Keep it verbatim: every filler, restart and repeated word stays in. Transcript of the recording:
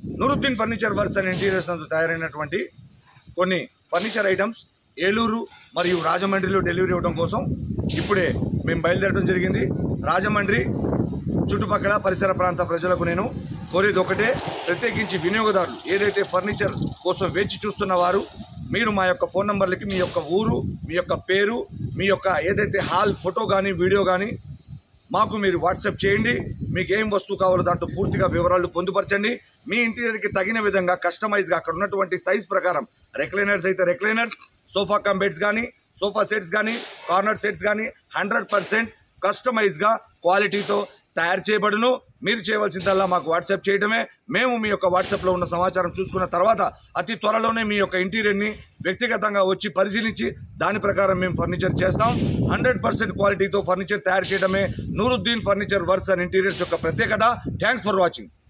Nooruddin furniture works and interiors నందు తయారైనటువంటి కొన్ని ఫర్నిచర్ ఐటమ్స్ ఏలూరు మరియు రాజమండ్రిలో డెలివరీ ఇవ్వడం కోసం ఇప్పుడే మేము బయలుదేరడం జరిగింది. రాజమండ్రి చుట్టుపక్కల పరిసర ప్రాంత ప్రజలకు నేను కోరేది ఒకటే, ప్రత్యేకించి వినియోగదారులు ఏదైతే ఫర్నిచర్ కోసం వేచి చూస్తున్న వారు మీరు మా యొక్క ఫోన్ నంబర్లకి మీ యొక్క ఊరు, మీ యొక్క పేరు, మీ యొక్క ఏదైతే హాల్ ఫోటో కానీ వీడియో కానీ మాకు మీరు వాట్సాప్ చేయండి. మీకు ఏం వస్తువు కావాలో దాంట్లో పూర్తిగా వివరాలు పొందుపరచండి. మీ ఇంటీరియర్కి తగిన విధంగా కస్టమైజ్గా అక్కడ ఉన్నటువంటి సైజ్ ప్రకారం రెక్లైనర్స్ అయితే రెక్లైనర్స్, సోఫా కమ్ బెడ్స్ కానీ, సోఫా సెట్స్ కానీ, కార్నర్ సెట్స్ కానీ హండ్రెడ్ పర్సెంట్ కస్టమైజ్గా క్వాలిటీతో తయారు చేయబడును. మీరు చేయవలసిందల్లా మాకు వాట్సాప్ చేయడమే. మేము మీ యొక్క వాట్సాప్లో ఉన్న సమాచారం చూసుకున్న తర్వాత అతి త్వరలోనే మీ యొక్క ఇంటీరియర్ని వ్యక్తిగతంగా వచ్చి పరిశీలించి దాని ప్రకారం మేము ఫర్నిచర్ చేస్తాం. హండ్రెడ్ పర్సెంట్ క్వాలిటీతో ఫర్నిచర్ తయారు చేయడమే Nooruddin furniture works and interiors యొక్క ప్రత్యేకత. Thanks for watching.